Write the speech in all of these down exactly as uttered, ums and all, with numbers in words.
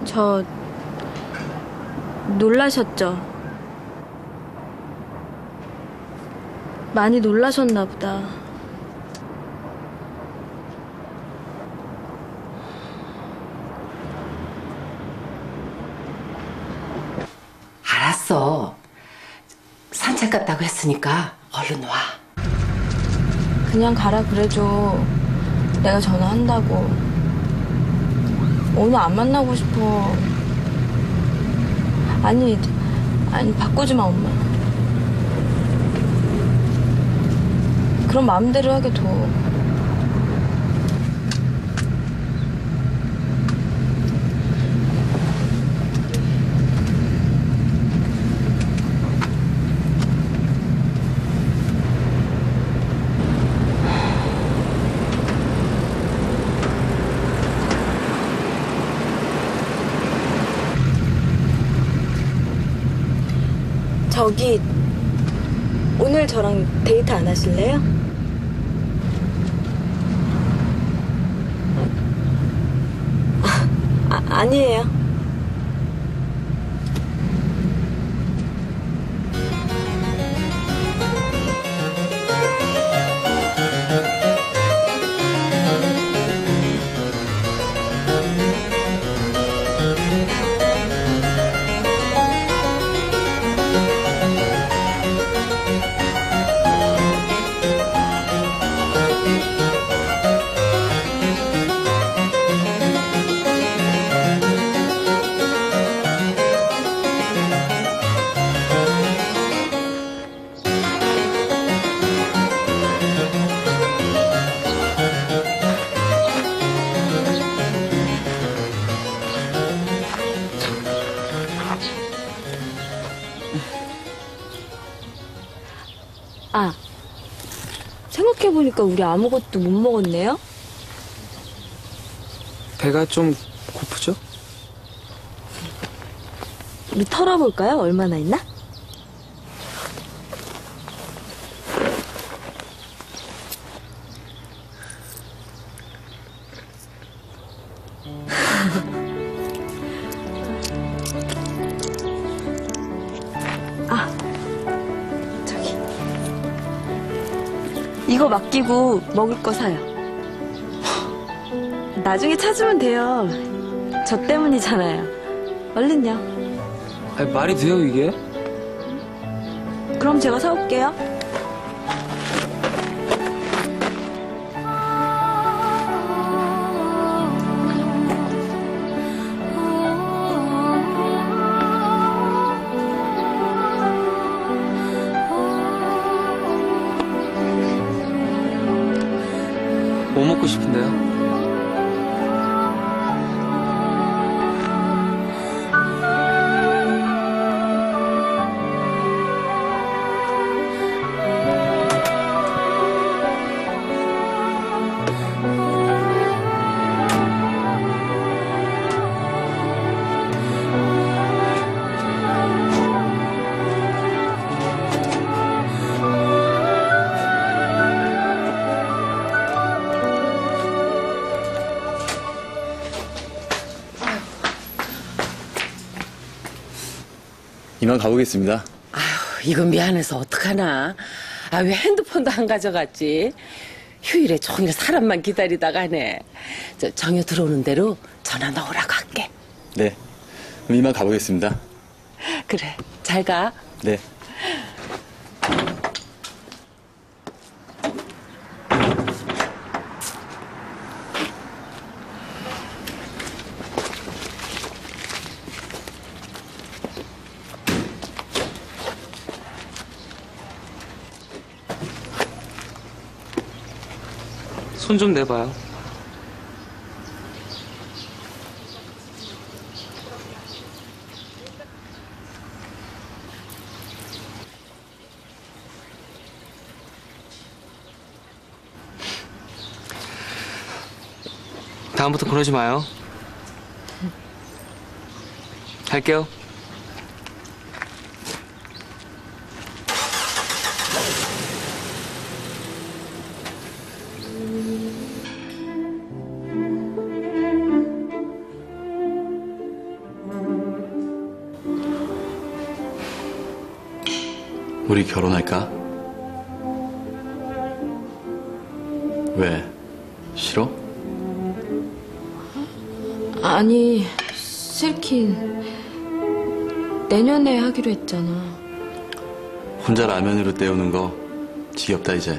저 놀라셨죠? 많이 놀라셨나 보다. 알았어. 산책 갔다고 했으니까 얼른 와. 그냥 가라 그래줘. 내가 전화한다고. 오늘 안 만나고 싶어. 아니, 아니 바꾸지 마 엄마. 그럼 마음대로 하게 둬. 저기 오늘 저랑 데이트 안 하실래요? 아, 아 아니에요. 아, 생각해보니까 우리 아무것도 못 먹었네요? 배가 좀 고프죠? 우리 털어볼까요? 얼마나 있나? 아, 저기 이거 맡기고 먹을 거 사요. 나중에 찾으면 돼요. 저 때문이잖아요. 얼른요. 아니, 말이 돼요, 이게? 그럼 제가 사올게요. 뭐 먹고 싶은데요? 이만 가보겠습니다. 아휴, 이건 미안해서 어떡하나. 아, 왜 핸드폰도 안 가져갔지? 휴일에 종일 사람만 기다리다가 하네. 저 정효 들어오는 대로 전화 넣으라고 할게. 네. 그럼 이만 가보겠습니다. 그래, 잘 가. 네. 손 좀 내봐요. 다음부터 그러지 마요. 갈게요. 우리 결혼할까? 왜? 싫어? 아니, 싫긴. 내년에 하기로 했잖아. 혼자 라면으로 때우는 거 지겹다 이제.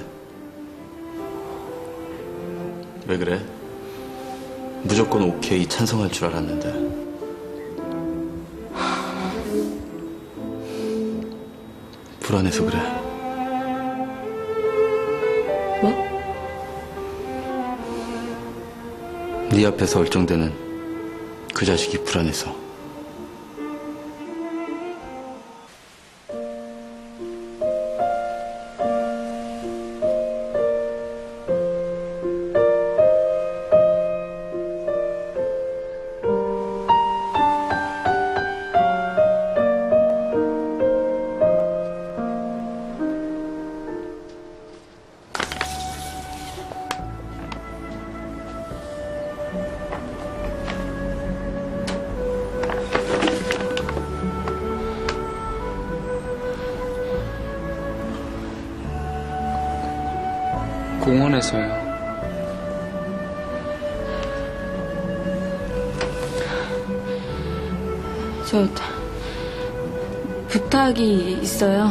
왜 그래? 무조건 오케이 찬성할 줄 알았는데. 불안해서 그래. 뭐? 네 앞에서 얼쩡대는 그 자식이 불안해서. 공원에서요. 저, 부탁이 있어요.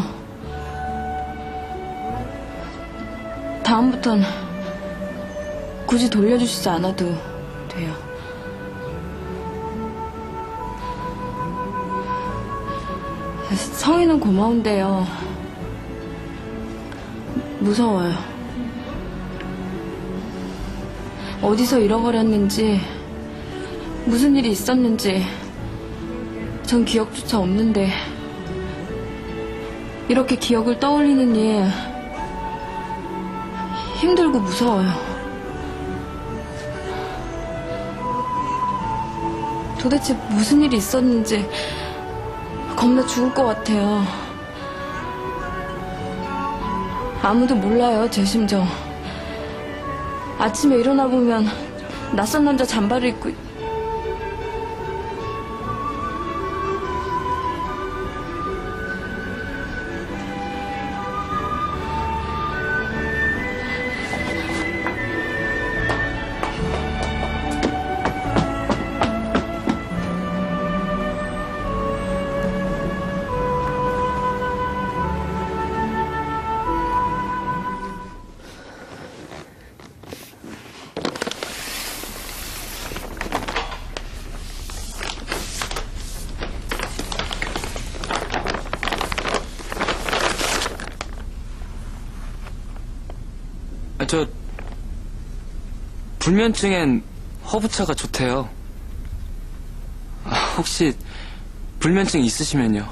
다음부턴 굳이 돌려주시지 않아도 돼요. 성의는 고마운데요. 무서워요. 어디서 잃어버렸는지, 무슨 일이 있었는지, 전 기억조차 없는데, 이렇게 기억을 떠올리는 일, 힘들고 무서워요. 도대체 무슨 일이 있었는지, 겁나 죽을 것 같아요. 아무도 몰라요, 제 심정. 아침에 일어나 보면 낯선 남자 잠바를 입고 아, 저 불면증엔 허브차가 좋대요. 아, 혹시 불면증 있으시면요.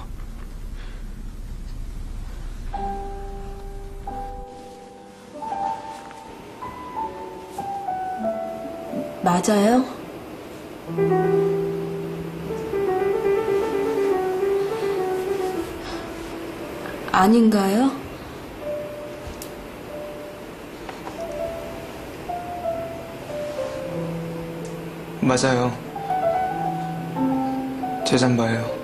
맞아요? 아닌가요? 맞아요. 제 잠바예요.